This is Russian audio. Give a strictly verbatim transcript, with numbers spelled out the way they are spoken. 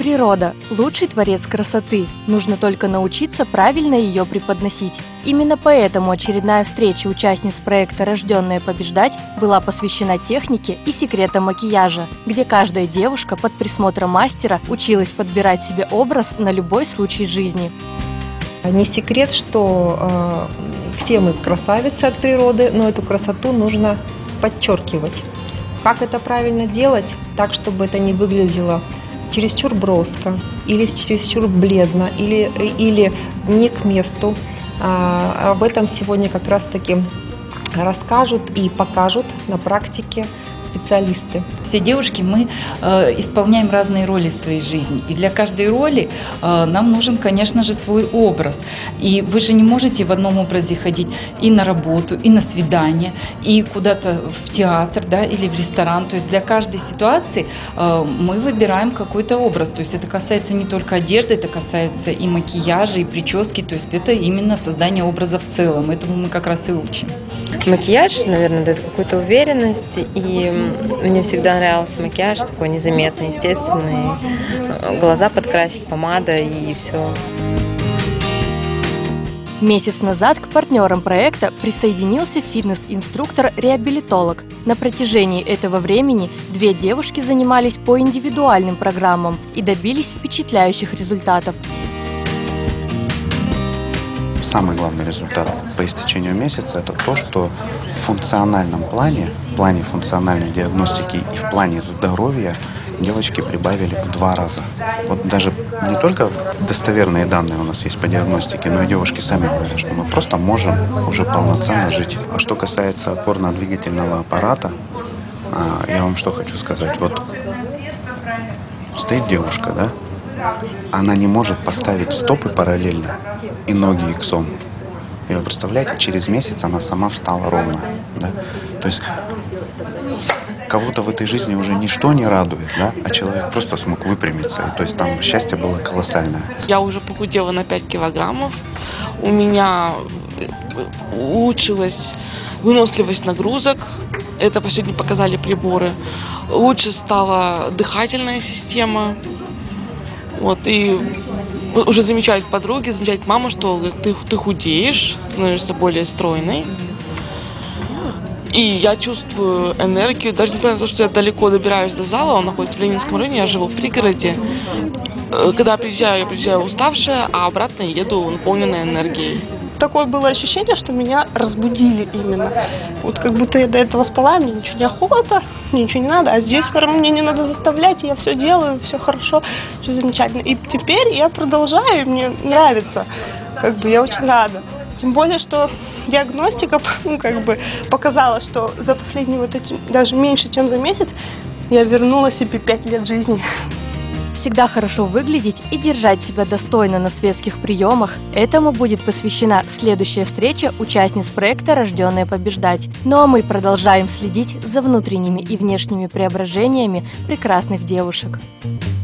Природа – лучший творец красоты. Нужно только научиться правильно ее преподносить. Именно поэтому очередная встреча участниц проекта «Рожденные побеждать» была посвящена технике и секретам макияжа, где каждая девушка под присмотром мастера училась подбирать себе образ на любой случай жизни. Не секрет, что э, все мы красавицы от природы, но эту красоту нужно подчеркивать. Как это правильно делать, так, чтобы это не выглядело чересчур броско, или чересчур бледно, или, или не к месту. А, об этом сегодня как раз-таки расскажут и покажут на практике специалисты. Все девушки, мы э, исполняем разные роли в своей жизни. И для каждой роли э, нам нужен, конечно же, свой образ. И вы же не можете в одном образе ходить и на работу, и на свидание, и куда-то в театр, да, или в ресторан. То есть для каждой ситуации э, мы выбираем какой-то образ. То есть это касается не только одежды, это касается и макияжа, и прически. То есть это именно создание образа в целом. Этому мы как раз и учим. Макияж, наверное, дает какую-то уверенность, и мне всегда нравился макияж, такой незаметный, естественный, глаза подкрасить, помада и все. Месяц назад к партнерам проекта присоединился фитнес-инструктор-реабилитолог. На протяжении этого времени две девушки занимались по индивидуальным программам и добились впечатляющих результатов. Самый главный результат по истечению месяца – это то, что в функциональном плане, в плане функциональной диагностики и в плане здоровья девочки прибавили в два раза. Вот даже не только достоверные данные у нас есть по диагностике, но и девушки сами говорят, что мы просто можем уже полноценно жить. А что касается опорно-двигательного аппарата, я вам что хочу сказать. Вот стоит девушка, да? Она не может поставить стопы параллельно и ноги иксом. И вы представляете, через месяц она сама встала ровно. Да? То есть кого-то в этой жизни уже ничто не радует, да? А человек просто смог выпрямиться. И, то есть там счастье было колоссальное. Я уже похудела на пять килограммов. У меня улучшилась выносливость нагрузок. Это сегодня показали приборы. Лучше стала дыхательная система. Вот, и уже замечают подруги, замечает мама, что ты, ты худеешь, становишься более стройной. И я чувствую энергию, даже несмотря на то, что я далеко добираюсь до зала, он находится в Ленинском районе, я живу в пригороде. Когда я приезжаю, я приезжаю уставшая, а обратно еду наполненная энергией. Такое было ощущение, что меня разбудили именно. Вот как будто я до этого спала, мне ничего не охота, мне ничего не надо. А здесь прям мне не надо заставлять, я все делаю, все хорошо, все замечательно. И теперь я продолжаю, и мне нравится. Как бы я очень рада. Тем более, что диагностика, ну, как бы показала, что за последние вот эти, даже меньше, чем за месяц, я вернула себе пять лет жизни. Всегда хорошо выглядеть и держать себя достойно на светских приемах. Этому будет посвящена следующая встреча участниц проекта «Рожденные побеждать». Ну а мы продолжаем следить за внутренними и внешними преображениями прекрасных девушек.